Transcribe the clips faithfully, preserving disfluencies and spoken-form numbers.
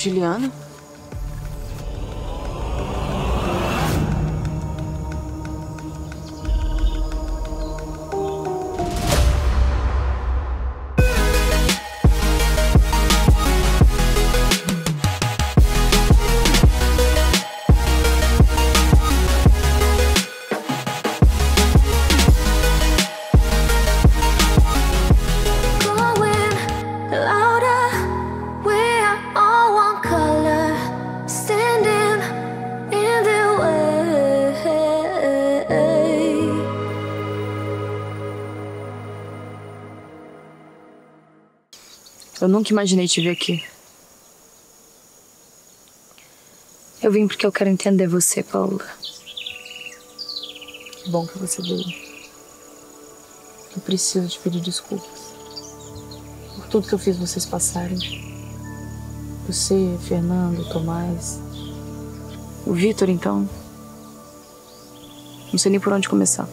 Juliana? Eu nunca imaginei te ver aqui. Eu vim porque eu quero entender você, Paula. Que bom que você veio. Eu preciso te pedir desculpas por tudo que eu fiz vocês passarem. Você, Fernando, Tomás, o Vitor, então. Não sei nem por onde começar.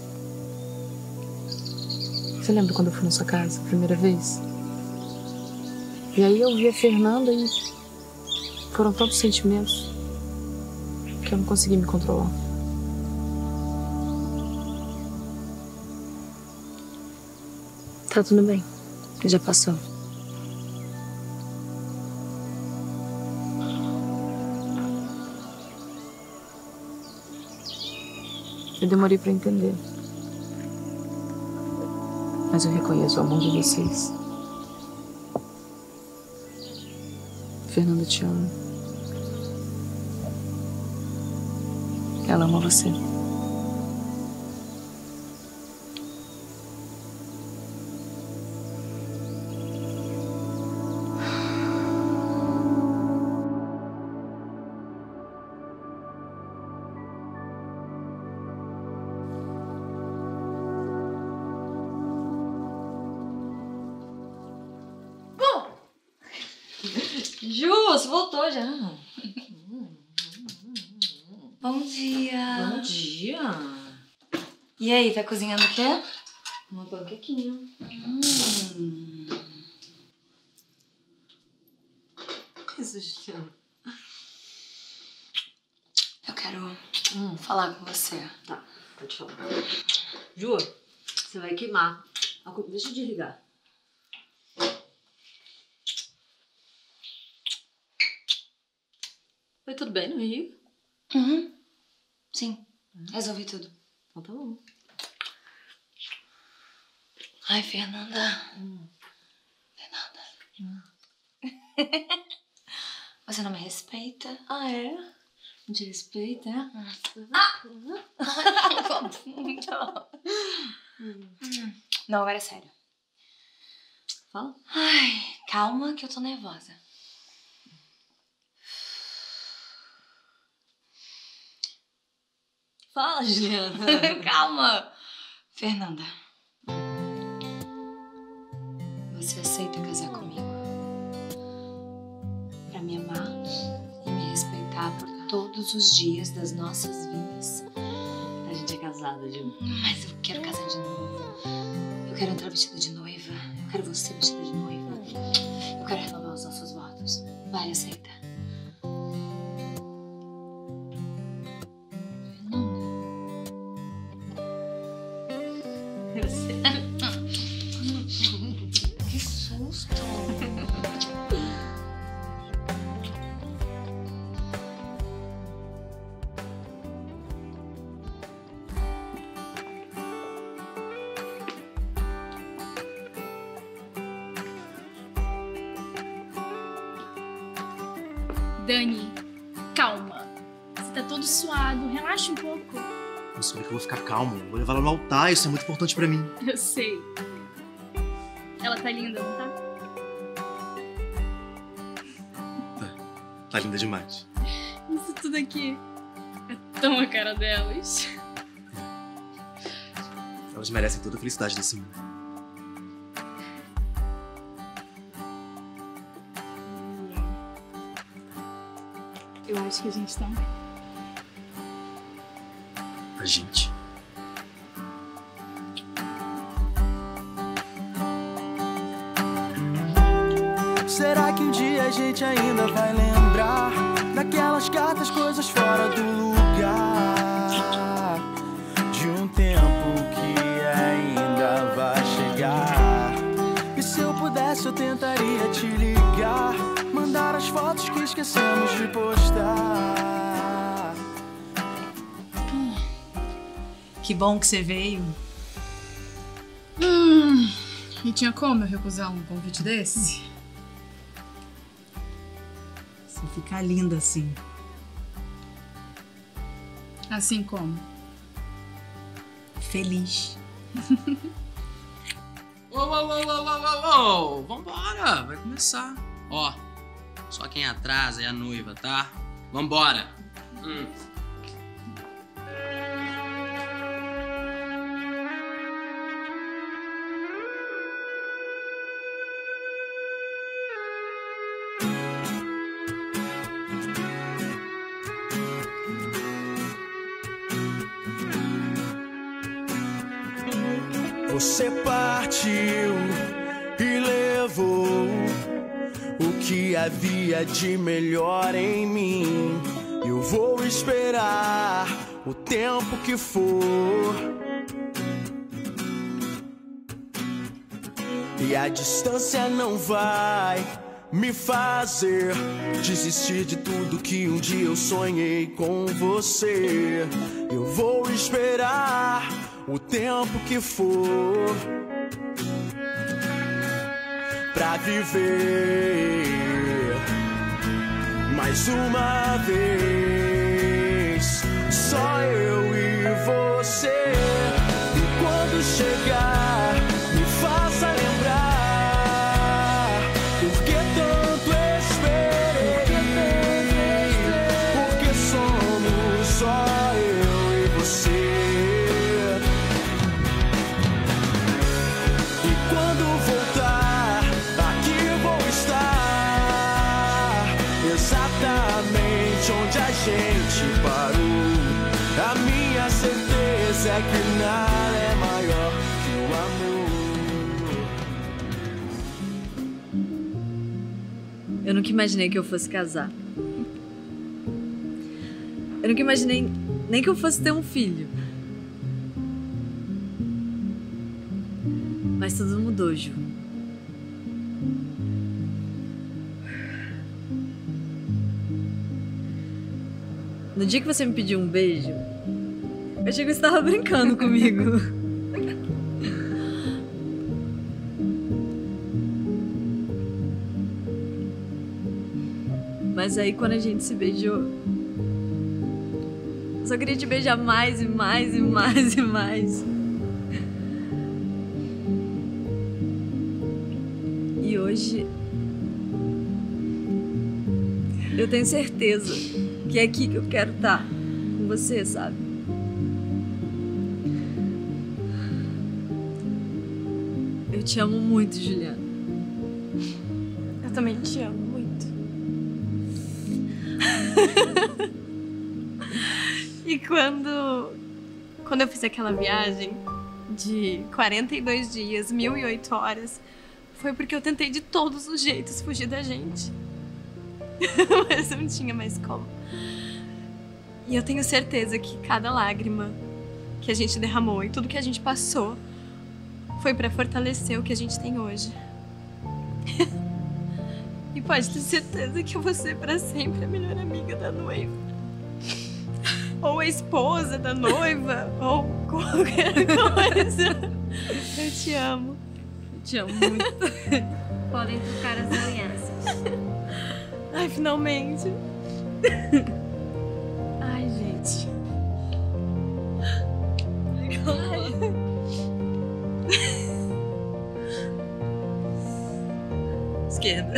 Você lembra quando eu fui na sua casa, a primeira vez? E aí eu vi a Fernanda e foram tantos sentimentos que eu não consegui me controlar. Tá tudo bem. Já passou. Eu demorei pra entender. Mas eu reconheço o amor de vocês. Fernanda te ama. Ela ama você. Ju, você voltou já. Bom dia. Bom dia. E aí, tá cozinhando o quê? Uma panquequinha. Hum. Que isso, Juliana? Eu quero Hum. falar com você. Tá, pode falar. Ju, você vai queimar. Deixa eu desligar. Foi tudo bem no Rio? Uhum. Sim, resolvi tudo. Então tá bom. Ai, Fernanda. Hum. Fernanda. Hum. Você não me respeita? Ah, é? Não te respeita, é? Ah! Muito. Hum. Não, agora é sério. Fala. Ai, calma que eu tô nervosa. Fala, Juliana. Calma. Fernanda. Você aceita casar comigo? Pra me amar e me respeitar por todos os dias das nossas vidas. A gente é casada, Ju. Mas eu quero casar de novo. Eu quero entrar vestida de noiva. Eu quero você vestida de noiva. Eu quero renovar os nossos votos. Vai, aceita. Eu sei. Que susto! Dani, calma. Você tá todo suado, relaxa um pouco. Eu soube que eu vou ficar calmo. Vou levar ela no altar, isso é muito importante pra mim. Eu sei. Ela tá linda, não tá? Tá, tá linda demais. Isso tudo aqui é tão a cara delas. Elas merecem toda a felicidade desse mundo. Eu acho que a gente tá. A gente. Será que um dia a gente ainda vai lembrar daquelas cartas, coisas fora do lugar, de um tempo que ainda vai chegar? E se eu pudesse eu tentaria te ligar, mandar as fotos que esquecemos de postar. Que bom que você veio. Hum, e tinha como eu recusar um convite desse? Você fica linda assim. Assim como? Feliz. Ô, ô, ô, ô, ô, ô, ô, vambora, vai começar. Ó, só quem atrasa é a noiva, tá? Vambora. Hum. Você partiu e levou o que havia de melhor em mim. Eu vou esperar o tempo que for, e a distância não vai me fazer desistir de tudo que um dia eu sonhei com você. Eu vou esperar o tempo que for pra viver mais uma vez, só eu e você. E quando chegar, me faça lembrar porque tanto esperei, porque somos só eu e você. Exatamente onde a gente parou. A minha certeza é que nada é maior que o amor. Eu nunca imaginei que eu fosse casar. Eu nunca imaginei nem que eu fosse ter um filho. Mas tudo mudou, Ju. No dia que você me pediu um beijo, eu achei que você estava brincando comigo. Mas aí quando a gente se beijou, eu só queria te beijar mais e mais e mais e mais. E hoje eu tenho certeza que é aqui que eu quero estar com você, sabe? Eu te amo muito, Juliana. Eu também te amo muito. E quando... Quando eu fiz aquela viagem de quarenta e dois dias, mil e oito horas, foi porque eu tentei de todos os jeitos fugir da gente. Mas não tinha mais como. E eu tenho certeza que cada lágrima que a gente derramou e tudo que a gente passou foi pra fortalecer o que a gente tem hoje. E pode ter certeza que eu vou ser pra sempre a melhor amiga da noiva. Ou a esposa da noiva, ou qualquer coisa. Eu te amo. Eu te amo muito. Podem trocar as alianças. Ai, finalmente. Ai, gente. Esquerda.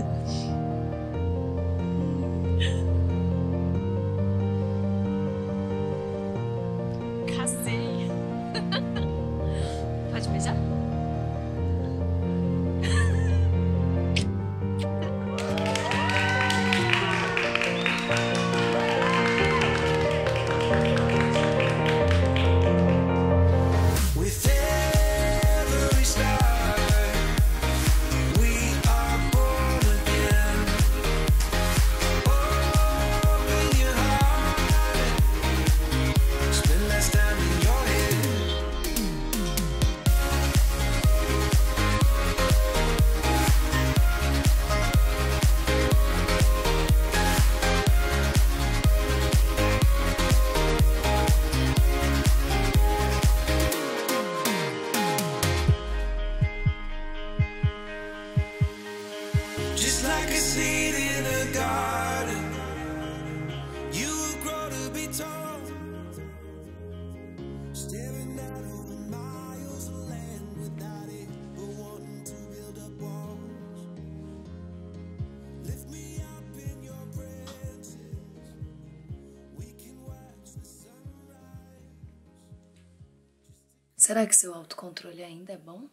Casei. Pode beijar? With every star, we are born Será que seu autocontrole ainda é bom?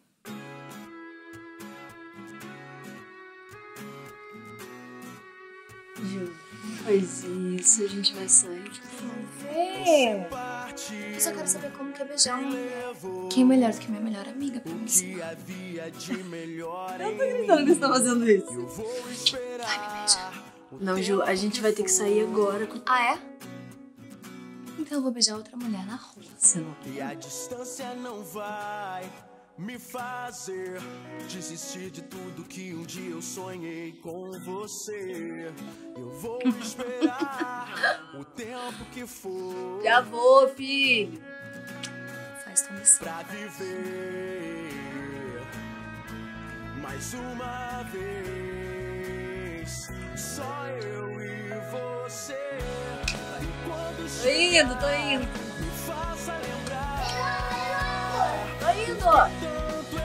Ju, faz isso, a gente vai sair. Vê! Eu só quero saber como que é beijar uma mulher. Quem é melhor do que minha melhor amiga pra me ensinar? Eu não tô acreditando que você tá fazendo isso. Vai me beijar. Não, Ju, a gente vai ter que sair agora. Com... Ah, é? Então eu vou beijar outra mulher na rua. Você não E a distância não vai me fazer desistir de tudo que um dia eu sonhei com você. Eu vou esperar o tempo que for. Já vou, filho. faz tua missão. Pra viver mais uma vez, só eu e você. E quando Tô indo, tô indo. me faça lembrar. Tô indo. Tanto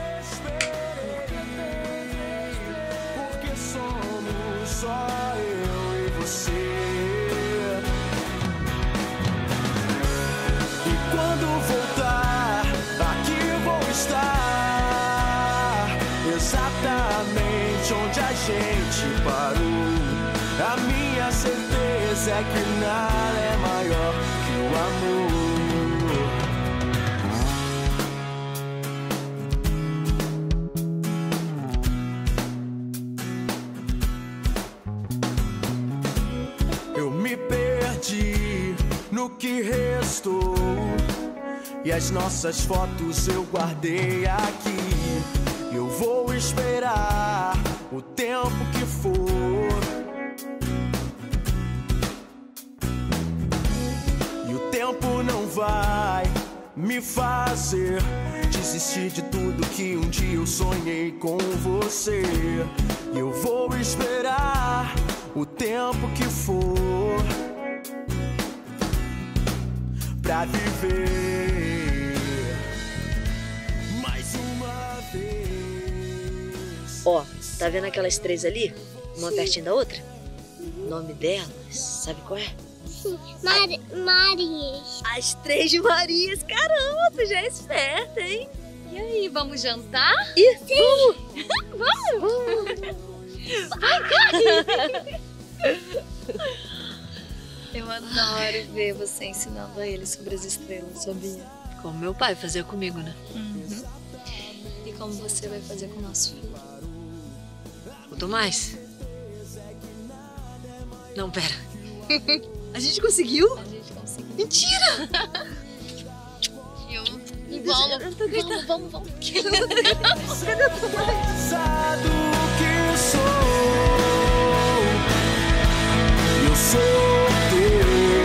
esperei, porque somos só eu e você. E quando voltar, aqui vou estar exatamente onde a gente parou. A minha certeza é que nada é maior que o amor. Eu me perdi no que restou e as nossas fotos eu guardei aqui. Eu vou esperar o tempo que for. E o tempo não vai me fazer desistir de tudo que um dia eu sonhei com você. Eu vou esperar o tempo que for pra viver mais uma vez. Ó, tá vendo aquelas três ali? Uma pertinho da outra? O nome delas, sabe qual é? Mari Marias. As três Marias. Caramba, tu já é esperta, hein? E aí, vamos jantar? Ih, Vamos! Eu adoro ver você ensinando a ele sobre as estrelas, sabia? como meu pai fazia comigo, né? Uhum. E como você vai fazer com o nosso filho? O Tomás? Não, pera. A gente conseguiu? A gente conseguiu. Mentira! Eu... Igual, Eu não tô acreditando. Vamos, vamos, vamos. Sabe o que sou? Eu sou teu.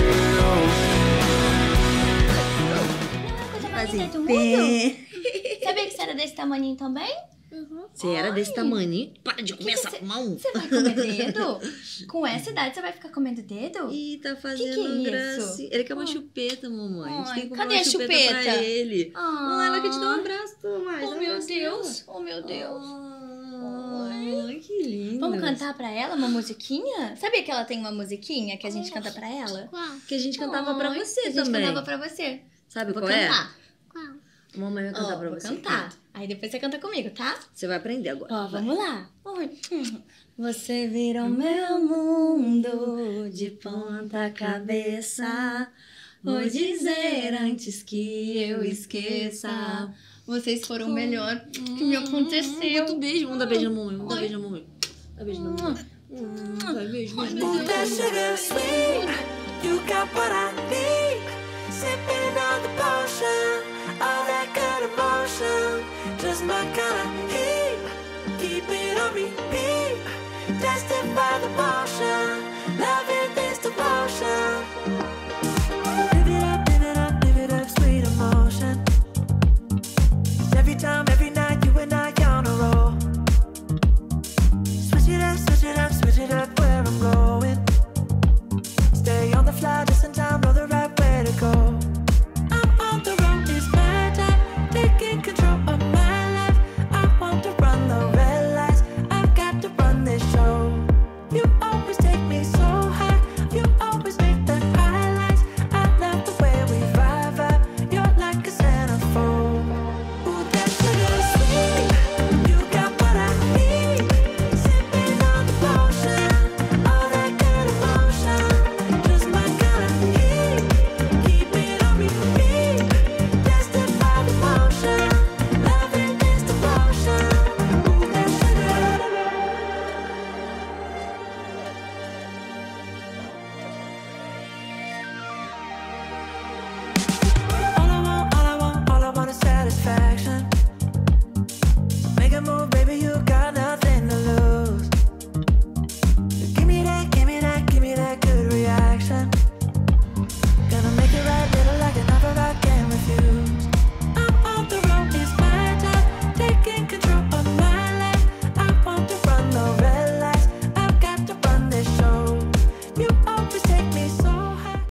Fazem do pé. Sabia que você era desse tamanho também? Você era desse Ai. tamanho? Para de começar que a fumar um. Você vai comer dedo? Com essa idade você vai ficar comendo dedo? Ih, tá fazendo Que que é graça. isso? Ele quer uma chupeta, mamãe. A gente Ai, tem que comprar cadê uma a chupeta, chupeta? pra ele. Ah. Ah, ela quer te dar um abraço, Tomás. Oh, Dá um meu abraço Deus. nela. Oh, meu Deus. Ai, que lindo. Vamos cantar pra ela uma musiquinha? Sabia que ela tem uma musiquinha que a gente canta pra ela? Qual? Que a gente cantava pra Ai, você a gente também. cantava pra você. Sabe Vou qual é? cantar. Qual? Mamãe vai cantar Ó, pra vou você. cantar. Aí depois você canta comigo, tá? Você vai aprender agora. Ó, Vai. vamos lá. Você virou meu mundo de ponta cabeça. Vou dizer antes que eu esqueça. Vocês foram o melhor que me aconteceu. Muito beijo. Vamos dar beijo na mamãe. Vamos dar beijo na mamãe. Dá beijo na mamãe. Hum, Vai, beijo, beijo. Ooh, that sugar sweet, you got what I need. Sipping on the potion, all that good emotion, just my kind of heat. Keep it on repeat, tested by the potion.